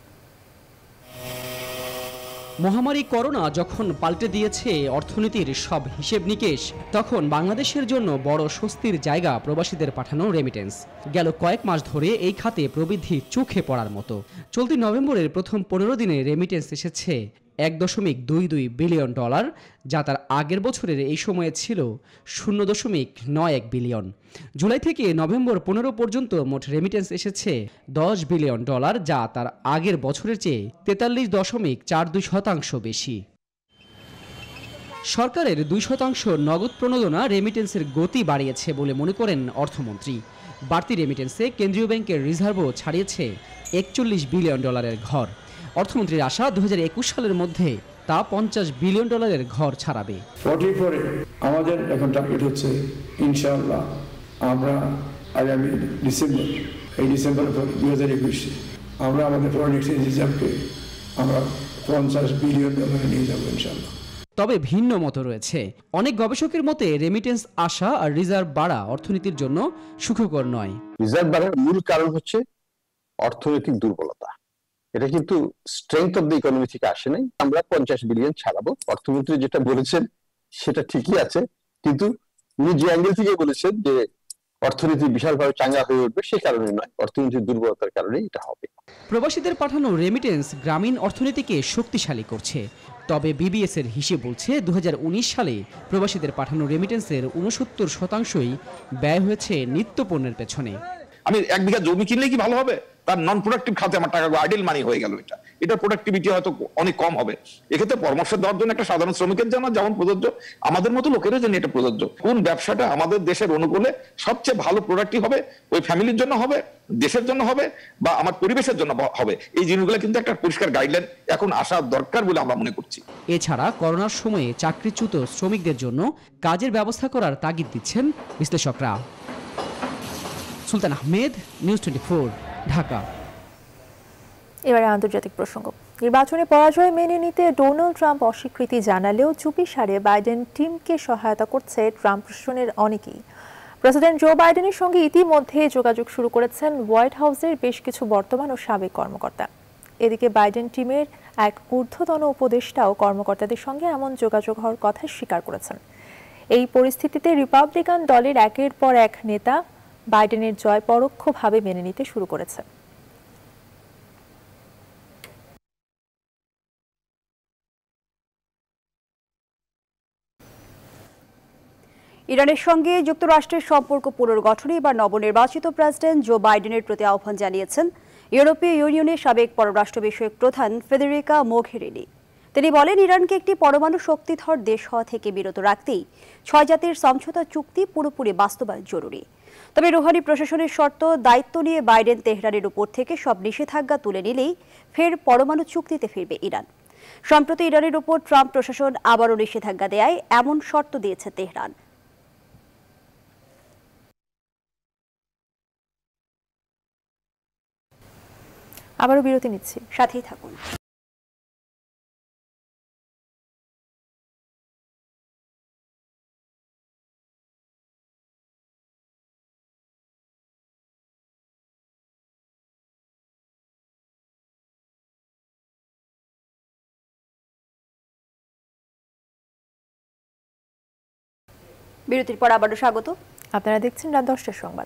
[SPEAKER 24] মহামারী করোনা যখন পাল্টে দিয়েছে অর্থনীতির সব হিসেব নিকেশ, তখন বাংলাদেশের জন্য বড় স্বস্তির জায়গা প্রবাসীদের পাঠানো রেমিটেন্স। গেল কয়েক মাস ধরে এই খাতে প্রবৃদ্ধি চোখে পড়ার মতো। চলতি নভেম্বরের প্রথম পনেরো দিনে রেমিটেন্স এসেছে এক দশমিক দুই দুই বিলিয়ন ডলার, যা তার আগের বছরের এই সময়ে ছিল শূন্য দশমিক নয় এক বিলিয়ন। জুলাই থেকে নভেম্বর পনেরো পর্যন্ত মোট রেমিটেন্স এসেছে দশ বিলিয়ন ডলার, যা তার আগের বছরের চেয়ে তেতাল্লিশ দশমিক চার দুই শতাংশ বেশি। সরকারের দুই শতাংশ নগদ প্রণোদনা রেমিটেন্সের গতি বাড়িয়েছে বলে মনে করেন অর্থমন্ত্রী। বাড়তি রেমিটেন্সে কেন্দ্রীয় ব্যাংকের রিজার্ভও ছাড়িয়েছে একচল্লিশ বিলিয়ন ডলারের ঘর। অর্থমন্ত্রীর আশা দু হাজার একুশ সালের মধ্যে তা পঞ্চাশ বিলিয়ন ডলারের ঘর ছাড়াবে।
[SPEAKER 15] পরে আমাদের এখন টার্গেট হচ্ছে ইনশাআল্লাহ আমরা আগামী ডিসেম্বর এই ডিসেম্বর দুই হাজার একুশে আমরা আমাদের ফরেন এক্সচেঞ্জ রিজার্ভকে আমরা পঞ্চাশ বিলিয়ন ডলারে নিয়ে যাবো ইনশাআল্লাহ।
[SPEAKER 24] তবে ভিন্ন মত রয়েছে। অনেক গবেষকের মতে রেমিটেন্স আসা আর রিজার্ভ বাড়া অর্থনীতির জন্য সুখকর নয়।
[SPEAKER 12] রিজার্ভ বাড়ার মূল কারণ হচ্ছে অর্থনৈতিক দুর্বলতা। এটা কিন্তু স্ট্রেংথ অফ দ্য ইকোনমি থেকে আসে নাই। আমরা পঞ্চাশ বিলিয়ন ছাড়াবো, অর্থমন্ত্রী যেটা বলেছেন সেটা ঠিকই আছে, কিন্তু উনি যে অ্যাঙ্গেল থেকে বলেছেন যে অর্থনীতি বিশালভাবে চাঙ্গা হয়ে উঠবে, সে কারণে নয়, অর্থনীতির দুর্বলতার কারণে এটা হবে।
[SPEAKER 24] প্রবাসীদের পাঠানো রেমিটেন্স গ্রামীণ অর্থনীতিকে শক্তিশালী করছে। তবে বিবিএস এর হিসেব বলছে দু হাজার উনিশ সালে প্রবাসীদের পাঠানো রেমিটেন্সের উনসত্তর শতাংশই ব্যয় হয়েছে নিত্যপণ্যের পেছনে।
[SPEAKER 14] আমি এক বিঘা জমি কিনলে কি ভালো হবে? তার নন প্রোডাক্টিভ খাতে আমার টাকাগুলো আইডেল মানি হয়ে গেল। এটা এটা প্রোডাক্টিভিটি হয়তো অনেক কম হবে। এক্ষেত্রে পরামর্শ দেওয়ার জন্য একটা সাধারণ শ্রমিকের জন্য যেমন প্রযোজ্য, আমাদের মতো লোকেরও জন্য এটা প্রযোজ্য। কোন ব্যবসাটা আমাদের দেশের অনুকূলে সবচেয়ে ভালো প্রোডাক্টিভ হবে, ওই ফ্যামিলির জন্য হবে, দেশের জন্য হবে, বা আমার পরিবেশের জন্য হবে, এই জিনিসগুলো কিন্তু একটা পরিষ্কার গাইডলাইন এখন আসা দরকার বলে আমরা মনে করছি।
[SPEAKER 24] এছাড়া করোনার সময়ে চাকরিচ্যুত শ্রমিকদের জন্য কাজের ব্যবস্থা করার তাগিদ দিচ্ছেন বিশ্লেষকরা। Sultan Ahmed, news twenty four, Dhaka.
[SPEAKER 3] এবারে আন্তর্জাতিক প্রসঙ্গ। নির্বাচনে পরাজয় মেনে নিতে ডোনাল্ড ট্রাম্প অস্বীকৃতি জানালেও চুপিসারে বাইডেন টিমকে সহায়তা করছে ট্রাম্প প্রশাসনের অনেকেই। প্রেসিডেন্ট জো বাইডেনের সঙ্গে ইতিমধ্যে যোগাযোগ শুরু করেছেন হোয়াইট হাউসের বেশ কিছু বর্তমান ও সাবেক কর্মকর্তা। এদিকে বাইডেন টিমের এক ঊর্ধ্বতন উপদেষ্টাও কর্মকর্তাদের সঙ্গে এমন যোগাযোগ হওয়ার কথা স্বীকার করেছেন। এই পরিস্থিতিতে রিপাবলিকান দলের একের পর এক নেতা বাইডেনের জয় পরোক্ষভাবে মেনে নিতে শুরু করেছে।
[SPEAKER 2] ইরানের সঙ্গে যুক্তরাষ্ট্রের সম্পর্ক পুনর্গঠনে এবার নবনির্বাচিত প্রেসিডেন্ট জো বাইডেনের প্রতি আহ্বান জানিয়েছেন ইউরোপীয় ইউনিয়নের সাবেক পররাষ্ট্র বিষয়ক প্রধান ফেদেরিকা মোঘেরিনি। তিনি বলেন, ইরানকে একটি পরমাণু শক্তিধর দেশ হওয়া থেকে বিরত রাখতেই ছয় জাতির সমঝোতা চুক্তি পুরোপুরি বাস্তবায়ন জরুরি। তবে রুহানি প্রশাসনের শর্ত দায়িত্ব নিয়ে বাইডেন তেহরানের উপর থেকে সব নিষেধাজ্ঞা তুলে নিলেই ফের পরমাণু চুক্তিতে ফিরবে ইরান। সম্প্রতি ইরানের উপর ট্রাম্প প্রশাসন আবারও নিষেধাজ্ঞা দেয় এমন শর্ত দিয়েছে তেহরান।
[SPEAKER 3] আবারও বিরতি নিচ্ছি,
[SPEAKER 2] সাথেই থাকুন। বিরতির পর আবারও স্বাগত।
[SPEAKER 3] আপনারা দেখছেন রাত দশটার সংবাদ।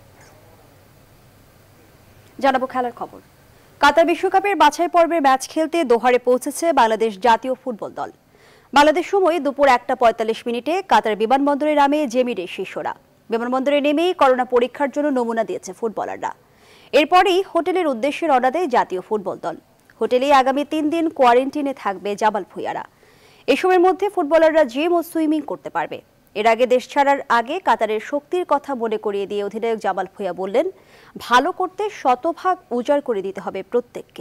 [SPEAKER 2] জানাবো খেলার খবর। কাতার বিশ্বকাপের বাছাই পর্বের ম্যাচ খেলতে দোহারে পৌঁছেছে বাংলাদেশ জাতীয় ফুটবল দল। বাংলাদেশ সময় দুপুর একটা পঁয়তাল্লিশ মিনিটে কাতার বিমানবন্দরে নামে জেমিরের শিষ্যরা। বিমানবন্দরে নেমেই করোনা পরীক্ষার জন্য নমুনা দিয়েছে ফুটবলাররা। এরপরেই হোটেলের উদ্দেশ্যে রওনা দেয় জাতীয় ফুটবল দল। হোটেলে আগামী তিন দিন কোয়ারেন্টিনে থাকবে জামাল ভুঁইয়ারা। এসবের মধ্যে ফুটবলাররা জিম ও সুইমিং করতে পারবে। এর আগে দেশ ছাড়ার আগে কাতারের শক্তির কথা মনে করিয়ে দিয়ে অধিনায়ক জামাল ভুঁইয়া বললেন, ভালো করতে শতভাগ উজাড় করে দিতে হবে প্রত্যেককে।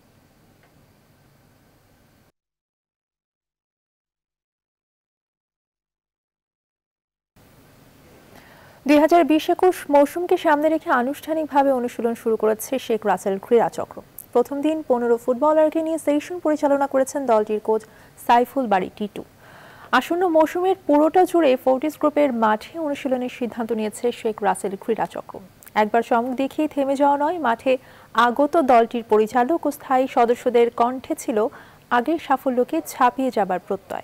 [SPEAKER 3] দুই হাজার বিশ একুশ মৌসুমকে সামনে রেখে আনুষ্ঠানিকভাবে অনুশীলন শুরু করেছে শেখ রাসেল ক্রীড়া চক্র। প্রথম দিন পনেরো ফুটবলারকে নিয়ে সেশন পরিচালনা করেছেন দলটির কোচ সাইফুল বারী টিটু। আসন্ন মৌসুমের পুরোটা জুড়ে ফোর্টিস গ্রুপের মাঠে অনুশীলনের সিদ্ধান্ত নিয়েছে শেখ রাসেল ক্রীড়া চক্র। একবার চমক দেখিয়ে থেমে যাওয়া নয়, মাঠে আগত দলটির পরিচালক ও স্থায়ী সদস্যদের কণ্ঠে ছিল আগের সাফল্যকে ছাপিয়ে যাবার প্রত্যয়।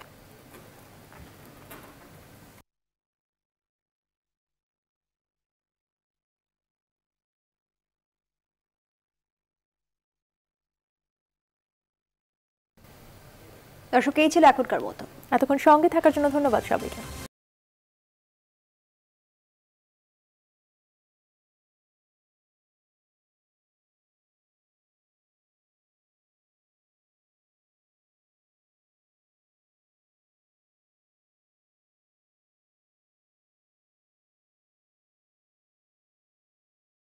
[SPEAKER 2] দর্শক, এই ছিল এখনকার মতো।
[SPEAKER 3] এতক্ষণ সঙ্গে থাকার জন্য ধন্যবাদ সবাইকে।